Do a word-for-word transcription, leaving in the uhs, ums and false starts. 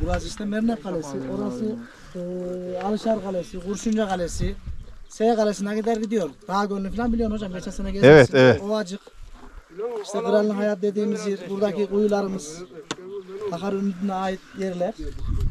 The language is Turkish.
Burası işte Mernek Kalesi. Orası e, Alışar Kalesi, Kurşunca Kalesi. Sey Kalesi'ne gider gidiyor. Dağ Gölü'nü falan biliyorsun hocam. Geçen sene gezmişsin. Evet, evet. Ovacık. İşte Kralın Hayat dediğimiz yer. Buradaki kuyularımız. Akar Ünlü'ne ait yerler.